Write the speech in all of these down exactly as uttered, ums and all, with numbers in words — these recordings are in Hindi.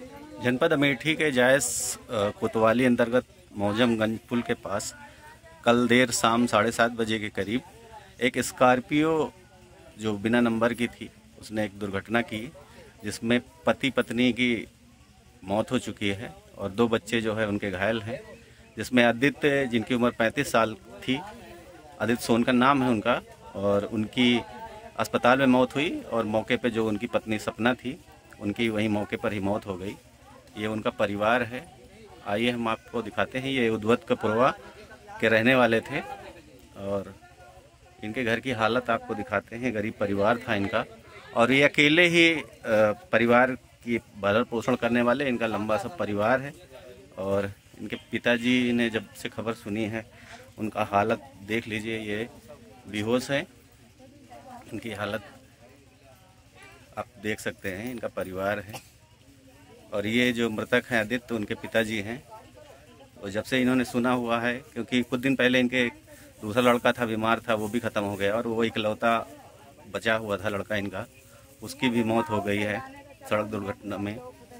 जनपद अमेठी के जायस कोतवाली अंतर्गत मौजमगंज पुल के पास कल देर शाम साढ़े सात बजे के करीब एक स्कॉर्पियो जो बिना नंबर की थी उसने एक दुर्घटना की जिसमें पति पत्नी की मौत हो चुकी है और दो बच्चे जो है उनके घायल हैं, जिसमें आदित्य जिनकी उम्र पैंतीस साल थी, आदित्य सोन का नाम है उनका, और उनकी अस्पताल में मौत हुई और मौके पे जो उनकी पत्नी सपना थी उनकी वहीं मौके पर ही मौत हो गई। ये उनका परिवार है। आइए हम आपको दिखाते हैं। ये उद्वत कपुरवा के रहने वाले थे और इनके घर की हालत आपको दिखाते हैं। गरीब परिवार था इनका और ये अकेले ही परिवार की भरण पोषण करने वाले इनका लंबा सा परिवार है। और इनके पिताजी ने जब से खबर सुनी है उनका हालत देख लीजिए, ये बेहोश है। इनकी हालत आप देख सकते हैं। इनका परिवार है और ये जो मृतक हैं आदित्य उनके पिताजी हैं। और जब से इन्होंने सुना हुआ है, क्योंकि कुछ दिन पहले इनके दूसरा लड़का था, बीमार था, वो भी ख़त्म हो गया और वो इकलौता बचा हुआ था लड़का इनका, उसकी भी मौत हो गई है सड़क दुर्घटना में।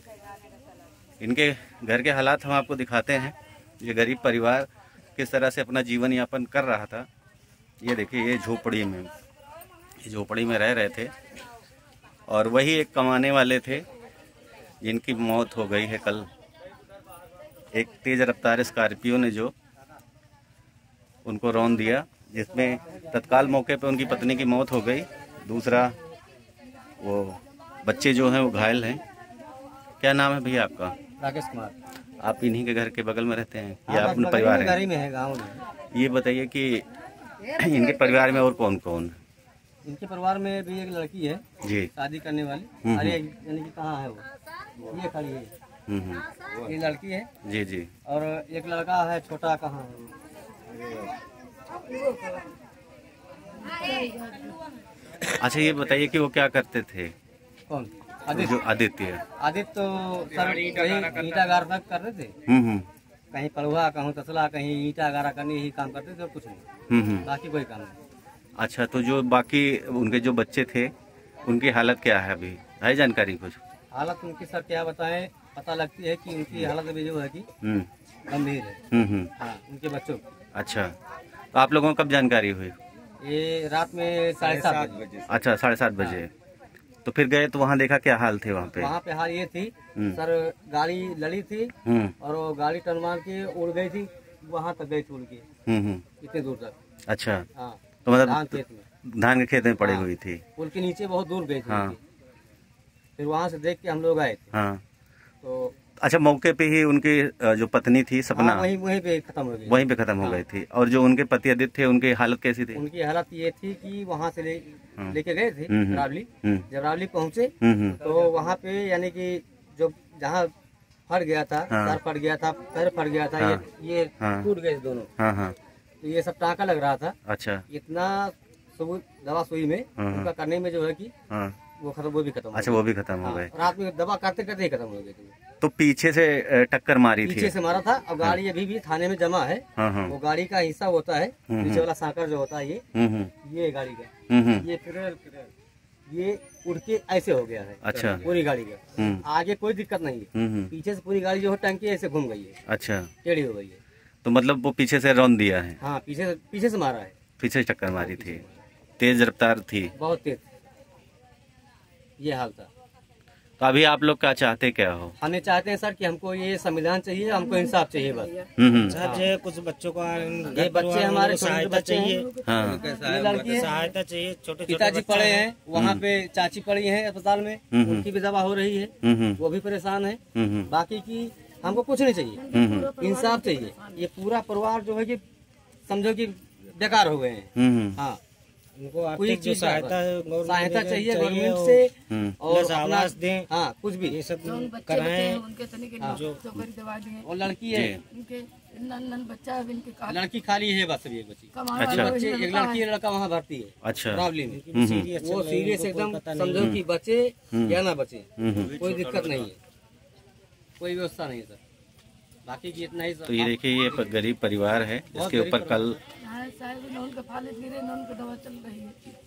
इनके घर के हालात हम आपको दिखाते हैं। ये गरीब परिवार किस तरह से अपना जीवन यापन कर रहा था। ये देखिए, ये झोपड़ी में ये झोपड़ी में रह रहे थे और वही एक कमाने वाले थे जिनकी मौत हो गई है कल। एक तेज रफ्तार स्कॉर्पियो ने जो उनको रौंद दिया, जिसमें तत्काल मौके पे उनकी पत्नी की मौत हो गई। दूसरा वो बच्चे जो हैं वो घायल हैं। क्या नाम है भैया आपका? राकेश कुमार। आप इन्हीं के घर के बगल में रहते हैं या अपने परिवार है? घर में है, गाँव में। ये बताइए कि इनके परिवार में और कौन कौन है? इनके परिवार में भी एक लड़की है जी, शादी करने वाली। अरे यानी कि कहाँ है वो? ये खड़ी है, ये लड़की है जी जी। और एक लड़का है छोटा, कहाँ है? अच्छा, ये बताइए कि वो क्या करते थे? कौन? आदित्य। जो आदित्य आदित्य तो सर कहीं ईटा गार तक कर रहे थे। हम्म कहीं पलुआ, कहीं तसला, कहीं ईटा गारा करने ही काम करते थे और कुछ नहीं। हम्म बाकी कोई काम नहीं। अच्छा, तो जो बाकी उनके जो बच्चे थे उनकी हालत क्या है अभी? है जानकारी कुछ? हालत उनकी सर क्या बताएं, पता लगती है कि उनकी हालत अभी जो है कि गंभीर है। हम्म हाँ, उनके बच्चों। अच्छा, तो आप लोगों को कब जानकारी हुई? ये रात में साढ़े सात बजे। अच्छा, साढ़े सात बजे। तो फिर गए तो वहाँ देखा, क्या हाल थे वहाँ पे? वहाँ पे हाल ये थी सर, गाड़ी लड़ी थी और वो गाड़ी टर्न मार के उड़ गई थी, वहाँ तक गई थी उड़ के, इतने दूर तक। अच्छा, हाँ, तो मतलब धान खेत में धान के खेत में पड़ी हुई थी। पुल के नीचे बहुत दूर गई थी। हाँ। फिर वहाँ से देख के हम लोग आए थे। हाँ। तो अच्छा, मौके पे ही उनकी जो पत्नी थी सपना, हाँ, वहीं वहीं पे खत्म हो गई। वहीं पे खत्म हो गई थी। और जो उनके पति आदित्य थे उनकी हालत कैसी थी? उनकी हालत ये थी कि वहाँ से ले लेके गए थे रावली। हम्म। जब रावली पहुँचे तो वहाँ पे यानी कि जो जहाँ फट गया था, सर फट गया था, पैर फट गया था, ये ये टूट गए दोनों। हाँ हाँ। तो ये सब टाँका लग रहा था। अच्छा। इतना सबूत दवा सुई में उनका करने में जो है कि वो खत्म, वो भी खत्म। अच्छा, वो भी खत्म हो गए। रात में दवा करते करते ही खत्म हो गए। तो पीछे से टक्कर मारी थी? पीछे से मारा था और गाड़ी अभी भी थाने में जमा है। वो गाड़ी का हिस्सा होता है, पीछे वाला सांकर जो होता है, ये ये गाड़ी का ये ये उड़ के ऐसे हो गया है। अच्छा। पूरी गाड़ी का आगे कोई दिक्कत नहीं है, पीछे से पूरी गाड़ी जो है टंकी ऐसे घूम गई है। अच्छा, टेढ़ी हो गई है। तो मतलब वो पीछे से रौंद दिया है? हाँ, पीछे पीछे से मारा है। पीछे से टक्कर मारी थी, तेज रफ्तार थी, बहुत तेज। ये हाल था। तो अभी आप लोग क्या चाहते, क्या हो? हमें चाहते हैं सर कि हमको ये संविधान चाहिए, हमको इंसाफ चाहिए बस। सर, कुछ बच्चों को, ये बच्चे हमारे सहायता चाहिए। हाँ। लड़की सहायता चाहिए। छोटे पिताजी पड़े हैं वहाँ पे, चाची पड़ी है अस्पताल में, उनकी भी दवा हो रही है, वो भी परेशान है। बाकी की हमको कुछ नहीं चाहिए, इंसाफ चाहिए। ये पूरा परिवार जो है कि समझो कि बेकार हो गए हैं। हाँ, उनको आर्थिक जो सहायता है, सहायता चाहिए गवर्नमेंट से, और आवास दें। हाँ, कुछ भी ये सब कराएं। जो और लड़की है, लड़की खाली है बस, अभी एक बच्ची। अच्छा। बच्चे, एक लड़की है, लड़का वहाँ भर्ती है। अच्छा। रावली में वो सीरियस एकदम, समझो कि बचे या ना बचे, कोई दिक्कत नहीं है, कोई व्यवस्था नहीं है सर। बाकी की इतना ही। तो ये देखिए, ये गरीब परिवार है जिसके ऊपर कल दवा चल रही है।